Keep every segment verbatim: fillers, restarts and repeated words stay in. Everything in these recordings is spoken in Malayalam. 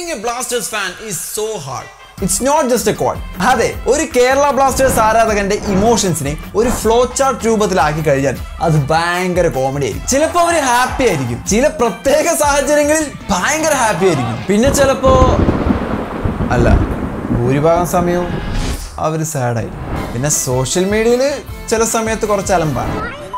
Being a Blasters fan is so hard. It's not just a quad. അതെ, ഒരു കേരള ബ്ലാസ്റ്റേഴ്സ് ആരാധകന്റെ ഇമോഷൻസിനെ ഒരു ഫ്ലോ ചാർട്ട് രൂപത്തിലാക്കി കഴിഞ്ഞാൽ അത് ഭയങ്കര കോമഡി ആയിരിക്കും. ചിലപ്പോൾ അവർ ഹാപ്പി ആയിരിക്കും, ചില പ്രത്യേക സാഹചര്യങ്ങളിൽ ഭയങ്കര ഹാപ്പി ആയിരിക്കും, പിന്നെ ചിലപ്പോ അല്ല ഭൂരിഭാഗം സമയവും അവർ സാഡായിരിക്കും. പിന്നെ സോഷ്യൽ മീഡിയയിൽ ചില സമയത്ത് കുറച്ച് അലമ്പാണ്.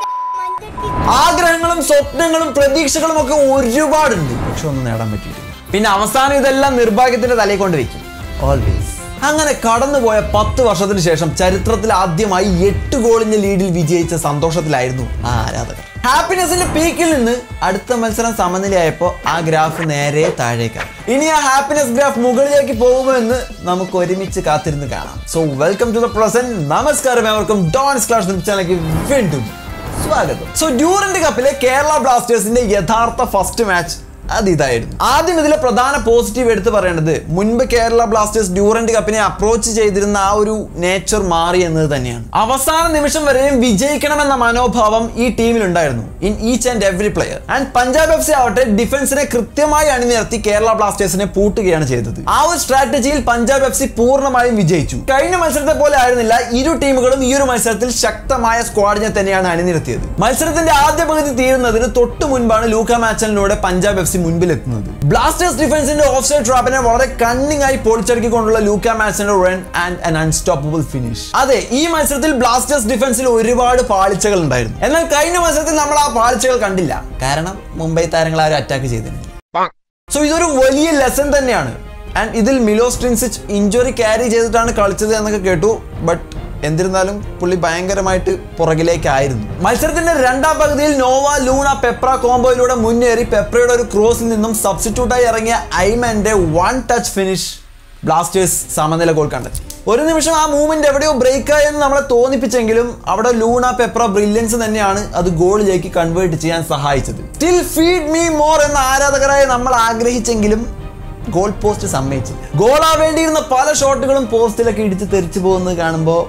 ആഗ്രഹങ്ങളും സ്വപ്നങ്ങളും പ്രതീക്ഷകളും ഒക്കെ ഒരുപാടുണ്ട്, പക്ഷെ ഒന്നും നേടാൻ പറ്റിയിട്ടില്ല. പിന്നെ അവസാനം ഇതെല്ലാം നിർഭാഗ്യത്തിന്റെ തലയിൽ കൊണ്ട് വെക്കും. ഓൾവേസ്. അങ്ങനെ കടന്നുപോയ പത്ത് വർഷത്തിന് ശേഷം ചരിത്രത്തിൽ ആദ്യമായി എട്ട് ഗോളിന്റെ ലീഡിൽ വിജയിച്ച സന്തോഷത്തിലായിരുന്നു ആ ആരാധകർ. ഹാപ്പിനെസിന്റെ പീക്കിൽ നിന്ന് അടുത്ത മത്സരം സമനിലയായപ്പോൾ ആ ഗ്രാഫ് നേരെ താഴേക്കാണ്. ഇനി ആ ഹാപ്പിനെസ് ഗ്രാഫ് മുകളിലേക്ക് പോകുമോ എന്ന് നമുക്ക് ഒരുമിച്ച് കാത്തിരുന്ന് കാണാം. So welcome to the present. നമസ്കാരം, ഏവർക്കും ഡോൺസ് ക്ലാഷ് ചാനലിലേക്ക് വീണ്ടും സ്വാഗതം. സോ ഡ്യൂറന്റ് കപ്പിലെ കേരള ബ്ലാസ്റ്റേഴ്സിന്റെ യഥാർത്ഥ ഫസ്റ്റ് മാച്ച് അത് ഇതായിരുന്നു. ആദ്യം ഇതിലെ പ്രധാന പോസിറ്റീവ് എടുത്ത് പറയേണ്ടത് മുൻപ് കേരള ബ്ലാസ്റ്റേഴ്സ് ഡ്യൂറന്റ് കപ്പിനെ അപ്രോച്ച് ചെയ്തിരുന്ന ആ ഒരു നേച്ചർ മാറി എന്നത് തന്നെയാണ്. അവസാന നിമിഷം വരെയും വിജയിക്കണമെന്ന മനോഭാവം ഈ ടീമിൽ ഉണ്ടായിരുന്നു in each and every player. And Punjab F C ആവട്ടെ ഡിഫൻസിനെ കൃത്യമായി അണിനിരത്തി കേരള ബ്ലാസ്റ്റേഴ്സിനെ പൂട്ടുകയാണ് ചെയ്തത്. ആ ഒരു സ്ട്രാറ്റജിയിൽ പഞ്ചാബ് എഫ് സി പൂർണ്ണമായും വിജയിച്ചു. കഴിഞ്ഞ മത്സരത്തെ പോലെ ആയിരുന്നില്ല, ഇരു ടീമുകളും ഈ ഒരു മത്സരത്തിൽ ശക്തമായ സ്ക്വാഡിനെ തന്നെയാണ് അണിനിരത്തിയത്. മത്സരത്തിന്റെ ആദ്യ പകുതി തീരുന്നതിന് തൊട്ടു മുൻപാണ് ലൂക്ക മാച്ചലിലൂടെ പഞ്ചാബ് എഫ് സി മുൻപിലെത്തുന്നത്. ബ്ലാസ്റ്റേഴ്സ് ഡിഫൻസിന്റെ ഓഫ്സൈഡ് ട്രാപ്പിനെ വളരെ കണ്ണിംഗ് ആയി പൊളിച്ചടുക്കിക്കൊണ്ടുള്ള ലൂക്ക മാച്ചലിന്റെ run and an unstoppable finish. അതെ, ഈ മത്സരത്തിൽ ബ്ലാസ്റ്റേഴ്സ് ഡിഫൻസിൽ ഒരുപാട് പാളിച്ചകൾ ഉണ്ടായിരുന്നു. എന്നാൽ കഴിഞ്ഞ മത്സരത്തിൽ നമ്മൾ ആ പാളിച്ചകൾ കണ്ടില്ല, കാരണം മുംബൈ താരങ്ങൾ ആരും അറ്റാക്ക് ചെയ്തിരുന്നില്ല. സോ ഇതൊരു വലിയ ലെസൺ തന്നെയാണ്. ആൻഡ് ഇതിൽ മിലോസ് ട്രിൻസിച്ച് ഇഞ്ചുറി ക്യാരി ചെയ്തിട്ടാണ് കളിച്ചത് എന്നൊക്കെ കേട്ടു. ബട്ട് എന്നിരുന്നാലും പുള്ളി ഭയങ്കരമായിട്ട് പുറകിലേക്കായിരുന്നു. മത്സരത്തിന്റെ രണ്ടാം പകുതിയിൽ നോവ ലൂണ പെപ്ര കോംബോയിലൂടെ മുന്നേറി പെപ്രയുടെ ഒരു ക്രോസിൽ നിന്നും സബ്സ്റ്റിറ്റ്യൂട്ടായി ഇറങ്ങിയ ഐമന്റെ വൺ ടച്ച് ഫിനിഷ് ബ്ലാസ്റ്റേഴ്സ് സമനില ഗോൾ കണ്ടെത്തി. ഒരു നിമിഷം ആ മൂവ്മെന്റ് എവിടെയോ ബ്രേക്കായി എന്ന് നമ്മളെ തോന്നിപ്പിച്ചെങ്കിലും അവിടെ ലൂണ പെപ്ര ബ്രില്യൻസ് തന്നെയാണ് അത് ഗോളിലേക്ക് കൺവേർട്ട് ചെയ്യാൻ സഹായിച്ചത്. സ്റ്റിൽ ഫീഡ് മീ മോർ എന്ന ആരാധകരായി നമ്മൾ ആഗ്രഹിച്ചെങ്കിലും ഗോൾ പോസ്റ്റ് സമ്മതിച്ചില്ല. ഗോളാവേണ്ടിയിരുന്ന പല ഷോട്ടുകളും പോസ്റ്റിലൊക്കെ ഇടിച്ച് തെറിച്ചു പോകുന്നത് കാണുമ്പോൾ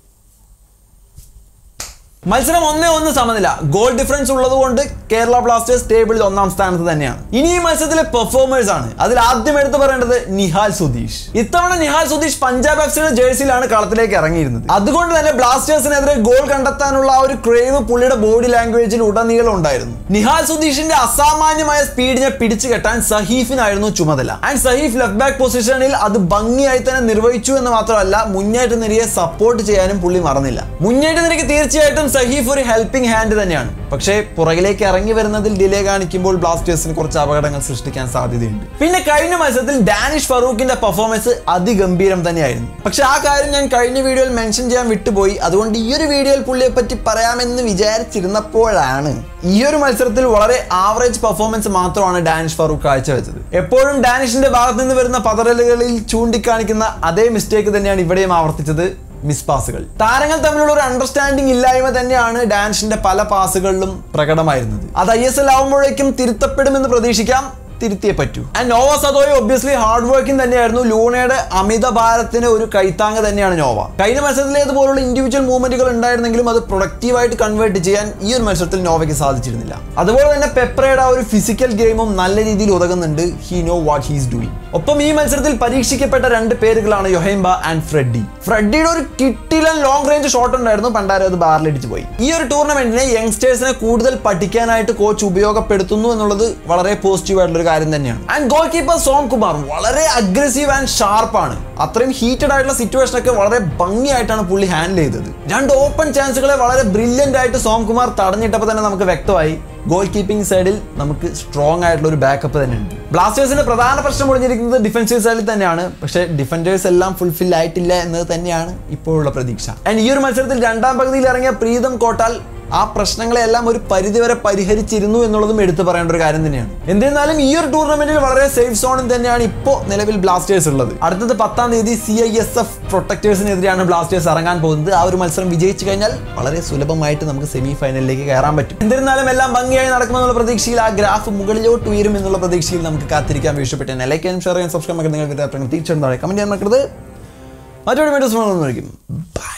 മത്സരം ഒന്നേ ഒന്ന് സമനില. ഗോൾ ഡിഫറൻസ് ഉള്ളതുകൊണ്ട് കേരള ബ്ലാസ്റ്റേഴ്സ് ടേബിളിൽ ഒന്നാം സ്ഥാനത്ത് തന്നെയാണ്. ഇനി ഈ മത്സരത്തിലെ പെർഫോമേഴ്സ് ആണ്. അതിൽ ആദ്യം എടുത്തു പറയേണ്ടത് നിഹാൽ സുധീഷ്. ഇത്തവണ നിഹാൽ സുധീഷ് പഞ്ചാബ് എഫ് സിയുടെ ജേഴ്സിയിലാണ് കളത്തിലേക്ക് ഇറങ്ങിയിരുന്നത്. അതുകൊണ്ട് തന്നെ ബ്ലാസ്റ്റേഴ്സിനെതിരെ ഗോൾ കണ്ടെത്താനുള്ള ആ ഒരു ക്രേവ് പുള്ളിയുടെ ബോഡി ലാംഗ്വേജിൽ ഉടനീളം ഉണ്ടായിരുന്നു. നിഹാൽ സുധീഷിന്റെ അസാമാന്യമായ സ്പീഡിനെ പിടിച്ചു കെട്ടാൻ സഹീഫിനായിരുന്നു ചുമതല. ആൻഡ് സഹീഫ് ലെഫ്റ്റ് ബാക്ക് പൊസിഷനിൽ അത് ഭംഗിയായി തന്നെ നിർവഹിച്ചു എന്ന് മാത്രമല്ല, മുന്നേറ്റ നിരയെ സപ്പോർട്ട് ചെയ്യാനും പുള്ളി മറന്നില്ല. മുന്നേറ്റ നിരയ്ക്ക് തീർച്ചയായിട്ടും സഹീഫ് ഒരു ഹെൽപ്പിംഗ് ഹാൻഡ് തന്നെയാണ്. പക്ഷേ പുറകിലേക്ക് ഇറങ്ങി വരുന്നതിൽ ഡിലേ കാണിക്കുമ്പോൾ ബ്ലാസ്റ്റേഴ്സിന് കുറച്ച് അപകടങ്ങൾ സൃഷ്ടിക്കാൻ സാധ്യതയുണ്ട്. പിന്നെ കഴിഞ്ഞ മത്സരത്തിൽ ഡാനിഷ് ഫറൂഖിന്റെ പെർഫോമൻസ് അതിഗംഭീരം തന്നെയായിരുന്നു. പക്ഷെ ആ കാര്യം ഞാൻ കഴിഞ്ഞ വീഡിയോയിൽ മെൻഷൻ ചെയ്യാൻ വിട്ടുപോയി. അതുകൊണ്ട് ഈ ഒരു വീഡിയോയിൽ പുള്ളിയെ പറ്റി പറയാമെന്ന് വിചാരിച്ചിരുന്നപ്പോഴാണ് ഈ ഒരു മത്സരത്തിൽ വളരെ ആവറേജ് പെർഫോമൻസ് മാത്രമാണ് ഡാനിഷ് ഫറൂഖ് കാഴ്ചവെച്ചത്. എപ്പോഴും ഡാനിഷിന്റെ ഭാഗത്ത് നിന്ന് വരുന്ന പതറലുകളിൽ ചൂണ്ടിക്കാണിക്കുന്ന അതേ മിസ്റ്റേക്ക് തന്നെയാണ് ഇവിടെയും ആവർത്തിച്ചത്. മിസ് പാസുകൾ. താരങ്ങൾ തമ്മിലുള്ള ഒരു അണ്ടർസ്റ്റാൻഡിംഗ് ഇല്ലായ്മ തന്നെയാണ് ഡാനിഷിന്റെ പല പാസുകളിലും പ്രകടമായിരുന്നത്. അത് ഐ എസ് എൽ ആവുമ്പോഴേക്കും തിരുത്തപ്പെടുമെന്ന് പ്രതീക്ഷിക്കാം. തിരുത്തിയേ പറ്റൂ. And Noah Sadaoui obviously hard working തന്നെയായിരുന്നു. ലൂണയുടെ അമിത ഭാരത്തിന് ഒരു കൈത്താങ് തന്നെയാണ് നോവ. കഴിഞ്ഞ മത്സരത്തിലേതുപോലുള്ള ഇൻഡിവിജ്വൽ മൂവ്മെന്റുകൾ ഉണ്ടായിരുന്നെങ്കിലും അത് പ്രൊഡക്റ്റീവായിട്ട് കൺവേർട്ട് ചെയ്യാൻ ഈ ഒരു മത്സരത്തിൽ നോവയ്ക്ക് സാധിച്ചിരുന്നില്ല. അതുപോലെ തന്നെ പെപ്രയുടെ ആ ഒരു ഫിസിക്കൽ ഗെയിമും നല്ല രീതിയിൽ ഉതകുന്നുണ്ട്. He know what he's doing. ഒപ്പം ഈ മത്സരത്തിൽ പരീക്ഷിക്കപ്പെട്ട രണ്ട് പേരുകളാണ് യൊഹൈംബ ആൻഡ് ഫ്രെഡി. ഫ്രെഡിയുടെ ഒരു കിട്ടിലൻ ലോങ് റേഞ്ച് ഷോട്ട് ഉണ്ടായിരുന്നു, പണ്ടാരം അത് ബാറിലടിച്ച് പോയി. ഈ ഒരു ടൂർണമെന്റിനെ യങ്സ്റ്റേഴ്സിനെ കൂടുതൽ പഠിക്കാനായിട്ട് കോച്ച് ഉപയോഗപ്പെടുത്തുന്നു എന്നുള്ളത് വളരെ പോസിറ്റീവ് ആയിട്ടുള്ള കാര്യം തന്നെയാണ്. And goal keeper Som Kumar വളരെ അഗ്രസീവ് ആൻഡ് ഷാർപ്പാണ്. അത്രയും ഹീറ്റഡ് ആയിട്ടുള്ള സിറ്റുവേഷൻ ഒക്കെ വളരെ ഭംഗിയായിട്ടാണ് പുള്ളി ഹാൻഡിൽ ചെയ്തത്. രണ്ട് ഓപ്പൺ ചാൻസുകളെ വളരെ ബ്രില്യന്റ് ആയിട്ട് സോം കുമാർ തടഞ്ഞിട്ടപ്പോൾ തന്നെ നമുക്ക് വ്യക്തമായി ഗോൾ കീപ്പിംഗ് സൈഡിൽ നമുക്ക് സ്ട്രോങ് ആയിട്ടുള്ള ഒരു ബാക്കപ്പ് തന്നെയുണ്ട്. ബ്ലാസ്റ്റേഴ്സിന്റെ പ്രധാന പ്രശ്നം ഒളിഞ്ഞിരിക്കുന്നത് ഡിഫൻസീവ് സൈഡിൽ തന്നെയാണ്. പക്ഷേ ഡിഫൻഡേഴ്സ് എല്ലാം ഫുൾഫിൽ ആയിട്ടില്ല എന്നത് തന്നെയാണ് ഇപ്പോഴുള്ള പ്രതീക്ഷ. ആൻഡ് ഈ ഒരു മത്സരത്തിൽ രണ്ടാം പകുതിയിൽ ഇറങ്ങിയ പ്രീതം കോട്ടാൽ ആ പ്രശ്നങ്ങളെല്ലാം ഒരു പരിധിവരെ പരിഹരിച്ചിരുന്നു എന്നുള്ളതും എടുത്തു പറയേണ്ട ഒരു കാര്യം തന്നെയാണ്. എന്നിരുന്നാലും ഈ ഒരു ടൂർണമെന്റിൽ വളരെ സേഫ് സോണിൽ തന്നെയാണ് ഇപ്പോൾ നിലവിൽ ബ്ലാസ്റ്റേഴ്സ് ഉള്ളത്. അടുത്തത് പത്താം തീയതി സി ഐ എസ് എഫ് പ്രൊട്ടക്ടേഴ്സിനെതിരെയാണ് ബ്ലാസ്റ്റേഴ്സ് ഇറങ്ങാൻ പോകുന്നത്. ആ ഒരു മത്സരം വിജയിച്ചു കഴിഞ്ഞാൽ വളരെ സുലഭമായിട്ട് നമുക്ക് സെമി ഫൈനലിലേക്ക് കയറാൻ പറ്റും. എന്നിരുന്നാലും എല്ലാം ഭംഗിയായി നടക്കുമെന്നുള്ള പ്രതീക്ഷയിൽ, ആ ഗ്രാഫ് മുകളിലോട്ട് ഉയരും എന്നുള്ള പ്രതീക്ഷയിൽ നമുക്ക് കാത്തിരിക്കാൻ വീഴ്ചപ്പെട്ടു. ലൈക്ക് ചെയ്യാൻ, ഷെയർ ചെയ്യാൻ, സബ്സ്ക്രൈബ് ചെയ്യാൻ നിങ്ങൾക്ക് തീർച്ചയായിട്ടും കമന്റ് ചെയ്യാൻ മറക്കരുത്. മറ്റൊരു വീഡിയോസ്